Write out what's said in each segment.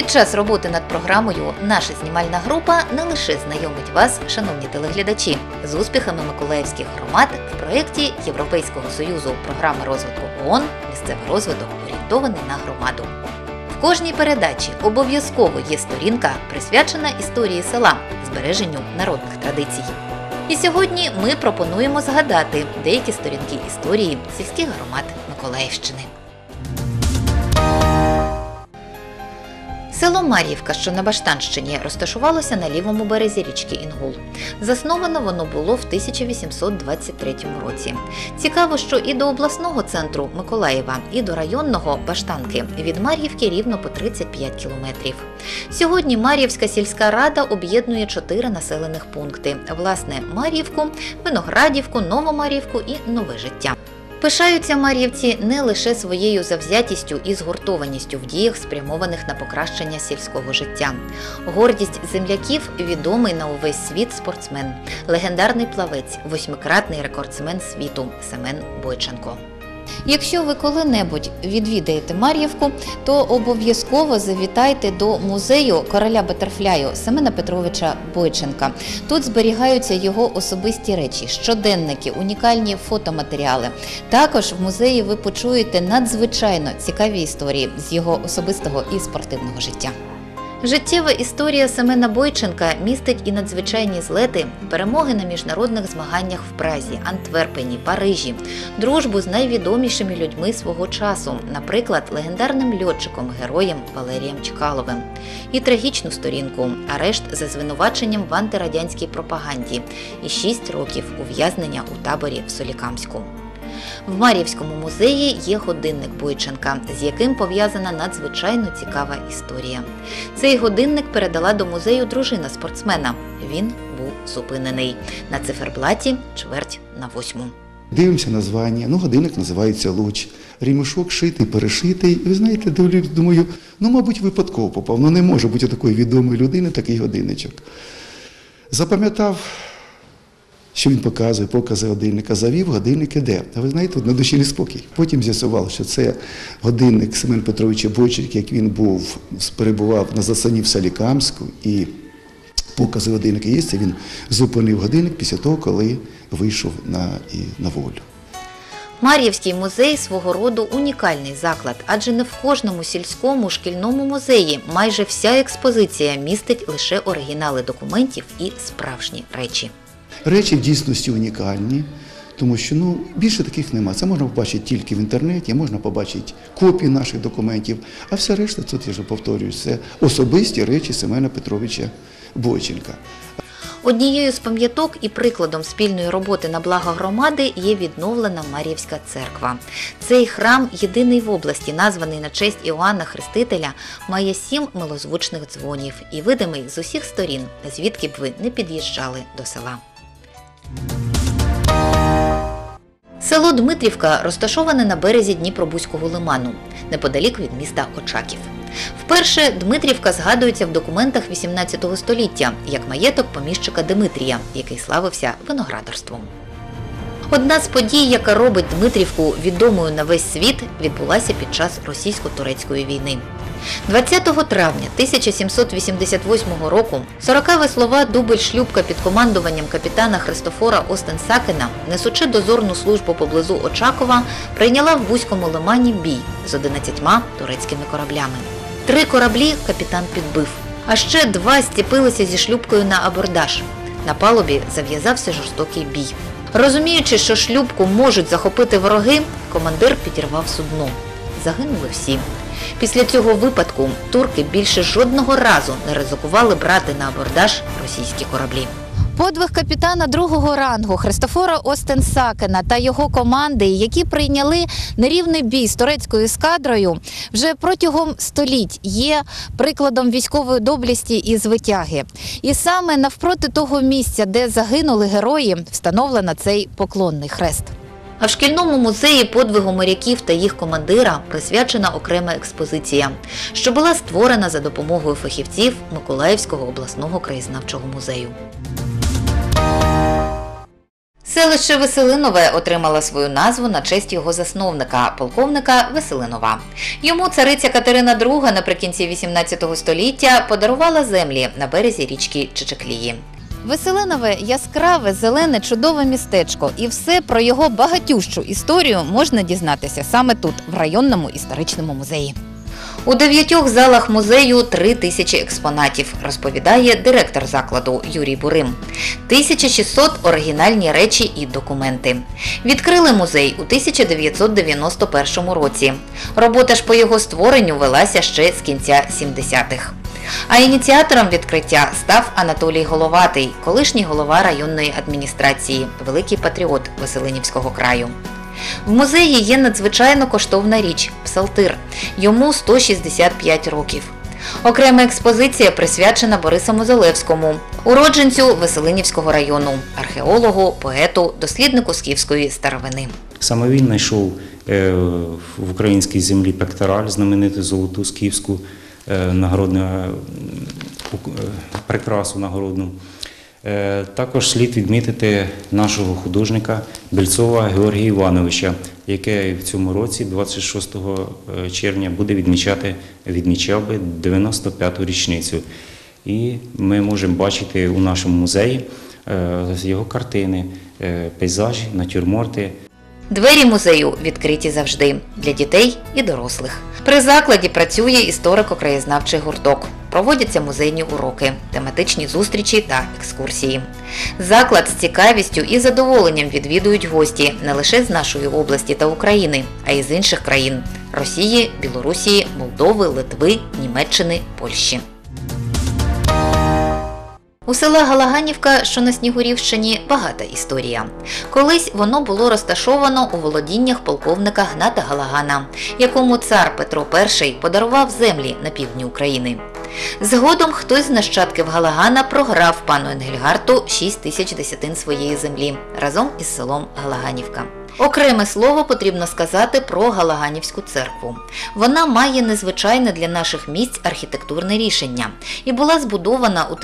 Під час роботи над програмою наша знімальна група не лише знайомить вас, шановні телеглядачі, з успіхами миколаївських громад в проєкті Європейського Союзу програми розвитку ООН «Місцевий розвиток, орієнтований на громаду». В кожній передачі обов'язково є сторінка, присвячена історії села, збереженню народних традицій. І сьогодні ми пропонуємо згадати деякі сторінки історії сільських громад Миколаївщини. Село Мар'ївка, що на Баштанщині, розташувалося на лівому березі річки Інгул. Засновано воно було в 1823 році. Цікаво, що і до обласного центру Миколаєва, і до районного Баштанки від Мар'ївки рівно по 35 кілометрів. Сьогодні Мар'ївська сільська рада об'єднує 4 населених пункти. Власне, Мар'ївку, Виноградівку, Новомар'ївку і Нове Життя. Пишаються мар'ївці не лише своєю завзятістю і згуртованістю в діях, спрямованих на покращення сільського життя. Гордість земляків – відомий на увесь світ спортсмен, легендарний плавець, 8-кратний рекордсмен світу Семен Бойченко. Якщо ви коли-небудь відвідаєте Мар'ївку, то обов'язково завітайте до музею короля Батерфляю Семена Петровича Бойченка. Тут зберігаються його особисті речі, щоденники, унікальні фотоматеріали. Також в музеї ви почуєте надзвичайно цікаві історії з його особистого і спортивного життя. Життєва історія Семена Бойченка містить і надзвичайні злети, перемоги на міжнародних змаганнях в Празі, Антверпені, Парижі, дружбу з найвідомішими людьми свого часу, наприклад, легендарним льотчиком-героєм Валерієм Чкаловим. І трагічну сторінку – арешт за звинуваченням в антирадянській пропаганді і 6 років ув'язнення у таборі в Солікамську. В Мар'ївському музеї є годинник Бойченка, з яким пов'язана надзвичайно цікава історія. Цей годинник передала до музею дружина спортсмена. Він був зупинений. На циферблаті 7:45. Дивимося названня. Годинник називається «Луч». Ремішок шитий, перешитий. Ви знаєте, думаю, мабуть, випадково попав. Не може бути у такої відомої людини такий годинничок. Запам'ятав, що він показує, покази годинника, завів, годинник іде. А ви знаєте, на душі неспокій. Потім з'ясував, що це годинник Семена Петровича Бойченка, як він перебував на засланні в Солікамську, і покази годинника є, це він зупинив годинник після того, коли вийшов на волю. Мар'ївський музей свого роду унікальний заклад, адже не в кожному сільському шкільному музеї майже вся експозиція містить лише оригінали документів і справжні речі. Речі в дійсності унікальні, тому що більше таких нема. Це можна побачити тільки в інтернеті, можна побачити копії наших документів, а все решта, тут я вже повторюю, це особисті речі Семена Петровича Бойченка. Однією з пам'яток і прикладом спільної роботи на благо громади є відновлена Мар'ївська церква. Цей храм, єдиний в області, названий на честь Іоанна Хрестителя, має 7 милозвучних дзвонів і видимий з усіх сторін, звідки б ви не під'їжджали до села. Село Дмитрівка розташоване на березі Дніпробузького лиману, неподалік від міста Очаків. Вперше Дмитрівка згадується в документах XVIII століття як маєток поміщика Димитрія, який славився виноградарством. Одна з подій, яка робить Дмитрівку відомою на весь світ, відбулася під час російсько-турецької війни. 20 травня 1788 року 40-веслова дубль-шлюпка під командуванням капітана Христофора Остен-Сакена, несучи дозорну службу поблизу Очакова, прийняла в Бузькому лимані бій з 11 турецькими кораблями. 3 кораблі капітан підбив, а ще 2 стіпилися зі шлюпкою на абордаж. На палубі зав'язався жорстокий бій. Розуміючи, що шлюпку можуть захопити вороги, командир підірвав судно. Загинули всі. Після цього випадку турки більше жодного разу не ризикували брати на абордаж російські кораблі. Подвиг капітана другого рангу Христофора Остен-Сакена та його команди, які прийняли нерівний бій з турецькою ескадрою, вже протягом століть є прикладом військової доблесті і звитяги. І саме навпроти того місця, де загинули герої, встановлено цей поклонний хрест. А в шкільному музеї подвигу моряків та їх командира присвячена окрема експозиція, що була створена за допомогою фахівців Миколаївського обласного краєзнавчого музею. Селище Веселинове отримало свою назву на честь його засновника, полковника Веселинова. Йому цариця Катерина II наприкінці 18 століття подарувала землі на березі річки Чичеклії. Веселинове – яскраве, зелене, чудове містечко. І все про його багатющу історію можна дізнатися саме тут, в районному історичному музеї. У 9 залах музею 3000 експонатів, розповідає директор закладу Юрій Бурим. 1600 оригінальні речі і документи. Відкрили музей у 1991 році. Робота ж по його створенню велася ще з кінця 70-х. А ініціатором відкриття став Анатолій Головатий, колишній голова районної адміністрації, великий патріот Веселинівського краю. В музеї є надзвичайно коштовна річ – псалтир. Йому 165 років. Окрема експозиція присвячена Борису Мозолевському, уродженцю Веселинівського району, археологу, поету, досліднику скіфської старовини. Саме він знайшов в українській землі пектораль, знамениту золоту скіфську нагородну прикрасу нагородну. Також слід відмітити нашого художника Бельцова Георгія Івановича, який в цьому році, 26 червня, буде відмічав би 95-ту річницю. І ми можемо бачити у нашому музеї його картини, пейзажі, натюрморти. Двері музею відкриті завжди – для дітей і дорослих. При закладі працює історико-краєзнавчий гурток. Проводяться музейні уроки, тематичні зустрічі та екскурсії. Заклад з цікавістю і задоволенням відвідують гості не лише з нашої області та України, а й з інших країн – Росії, Білорусі, Молдови, Литви, Німеччини, Польщі. У села Галаганівка, що на Снігурівщині, багата історія. Колись воно було розташовано у володіннях полковника Гната Галагана, якому цар Петро І подарував землі на півдні України. Згодом хтось з нащадків Галагана програв пану Енгельгарту 6 тисяч десятин своєї землі разом із селом Галаганівка. Окреме слово потрібно сказати про Галаганівську церкву. Вона має незвичайне для наших місць архітектурне рішення і була збудована у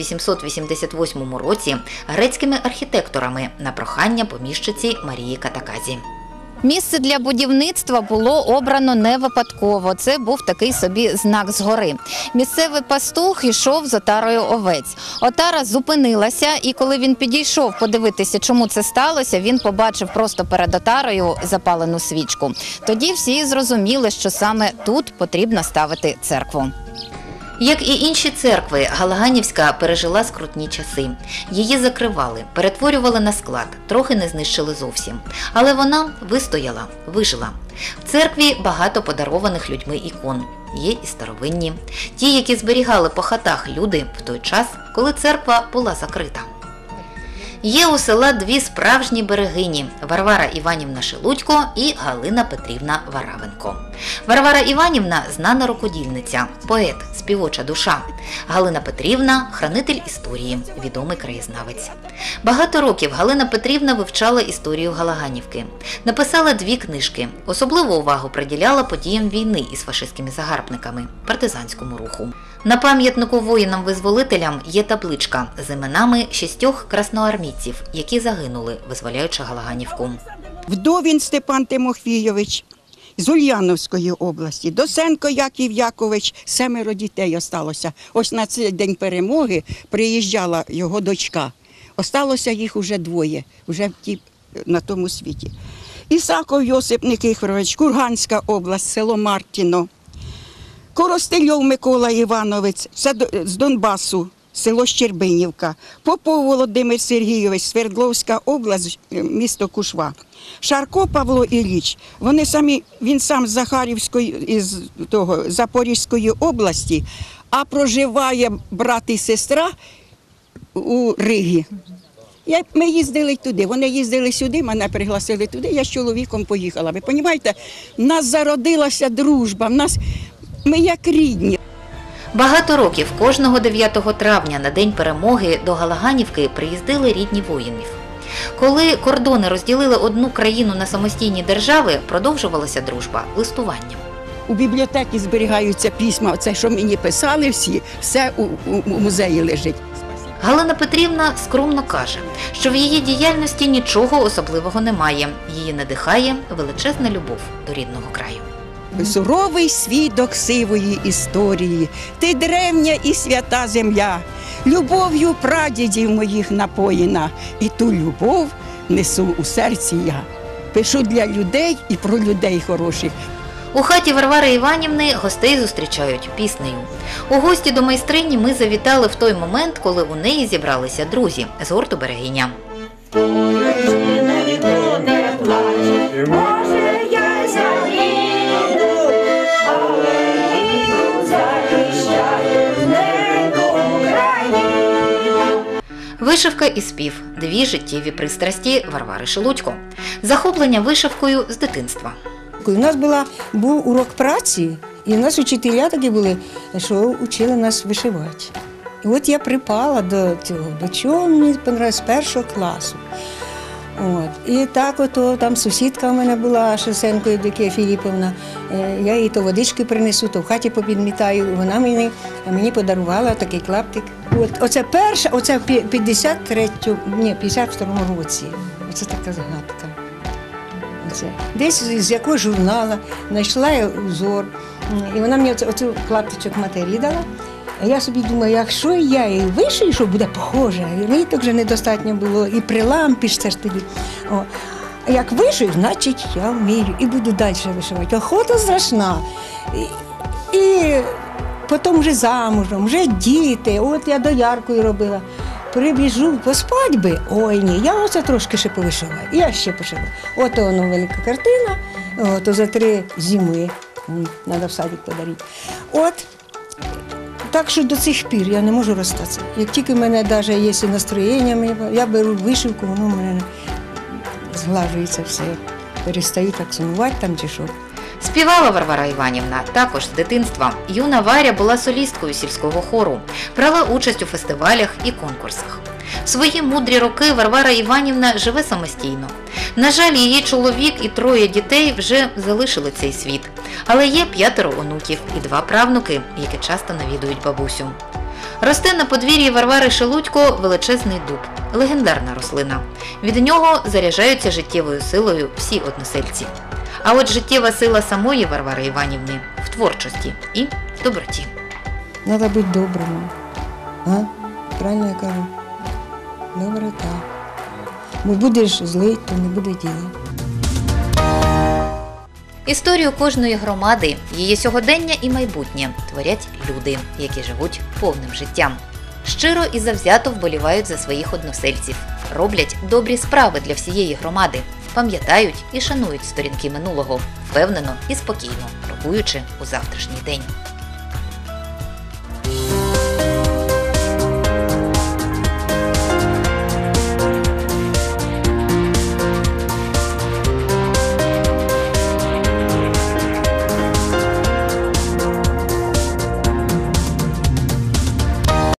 1888 році грецькими архітекторами на прохання поміщиці Марії Катаказі. Місце для будівництва було обрано не випадково. Це був такий собі знак згори. Місцевий пастух йшов з отарою овець. Отара зупинилася, і коли він підійшов подивитися, чому це сталося, він побачив просто перед отарою запалену свічку. Тоді всі зрозуміли, що саме тут потрібно ставити церкву. Як і інші церкви, Галаганівська пережила скрутні часи. Її закривали, перетворювали на склад, трохи не знищили зовсім. Але вона вистояла, вижила. В церкві багато подарованих людьми ікон. Є і старовинні. Ті, які зберігали по хатах люди в той час, коли церква була закрита. Є у села дві справжні берегині – Варвара Іванівна Шелудько і Галина Петрівна Варавенко. Варвара Іванівна – знана рукодільниця, поет, співоча душа. Галина Петрівна – хранитель історії, відомий краєзнавець. Багато років Галина Петрівна вивчала історію Галаганівки. Написала 2 книжки. Особливу увагу приділяла подіям війни із фашистськими загарбниками – партизанському руху. На пам'ятнику воїнам-визволителям є табличка з іменами 6 красноармійців, які загинули, визволяючи Галаганівку. Вдовін Степан Тимофійович з Ульяновської області, Досенко Яків Якович, 7 дітей осталося. Ось на цей день перемоги приїжджала його дочка. Осталося їх уже 2, вже на тому світі. Ісаков Йосип Никифорович, Курганська область, село Мартіно. Коростельов Микола Іванович, з Донбасу, село Щербинівка. Попов Володимир Сергійович, Свердловська область, місто Кушва. Шарко Павло Ілліч, він сам з Захарівської, із Запорізької області, а проживає брат і сестра у Ригі. Ми їздили туди, вони їздили сюди, мене пригласили туди, я з чоловіком поїхала. Ви розумієте, в нас зародилася дружба, ми як рідні. Багато років кожного 9 травня на День перемоги до Галаганівки приїздили рідні воїнів. Коли кордони розділили одну країну на самостійні держави, продовжувалася дружба листуванням. У бібліотеці зберігаються письма, це, що мені писали всі, все у музеї лежить. Галина Петрівна скромно каже, що в її діяльності нічого особливого немає. Її надихає величезна любов до рідного краю. Суровий свідок сивої історії, ти древня і свята земля, любов'ю прадідів моїх напоєна, і ту любов несу у серці я. Пишу для людей і про людей хороших. У хаті Варвари Іванівни гостей зустрічають піснею. У гості до майстрині ми завітали в той момент, коли у неї зібралися друзі з гурту «Берегиня». Вишивка і спів – дві життєві пристрасті Варвари Шелудько. Захоплення вишивкою з дитинства. У нас був урок праці, і у нас учителя такі були, що вчили нас вишивати. І от я припала до цього, до чого мені подобалось з першого класу. І так ото там сусідка у мене була, Шевсенко Євдокія Філіповна, я їй то водички принесу, то в хаті попідмітаю, вона мені подарувала такий клаптик. Оце перше, оце в 52-му році, оце така згадка. Десь з якогось журнала знайшла я узор, і вона мені оцю клаптичок матерії дала. А я собі думаю, якщо я її вишию, що буде похоже, ниток вже недостатньо було, і при лампі ж це ж тоді. А як вишию, значить я вмію і буду далі вишивати. Охота страшна. І потім вже замужем, вже діти, от я дояркою робила. Прибіжу, поспать би, ой ні, я оце трошки ще повишиваю, я ще пошиваю. От воно велика картина, то за 3 зими, треба в садик подарити. От, так що до цих пір я не можу розстатися. Як тільки в мене навіть є настроєння, я беру вишивку, воно в мене зглажується все, перестаю так сумувати там чи що. Співала Варвара Іванівна також з дитинства. Юна Варя була солісткою сільського хору, брала участь у фестивалях і конкурсах. В свої мудрі роки Варвара Іванівна живе самостійно. На жаль, її чоловік і 3 дітей вже залишили цей світ. Але є 5 онуків і 2 правнуки, які часто навідують бабусю. Росте на подвір'ї Варвари Шелудько величезний дуб – легендарна рослина. Від нього заряджаються життєвою силою всі односельці. А от життєва сила самої Варвари Іванівни в творчості і в доброті. Треба бути добрим. Правильно я кажу? Доброта. Бо будеш злий, то не буде діла. Історію кожної громади, її сьогодення і майбутнє творять люди, які живуть повним життям. Щиро і завзято вболівають за своїх односельців, роблять добрі справи для всієї громади, пам'ятають і шанують сторінки минулого, впевнено і спокійно, крокуючи у завтрашній день.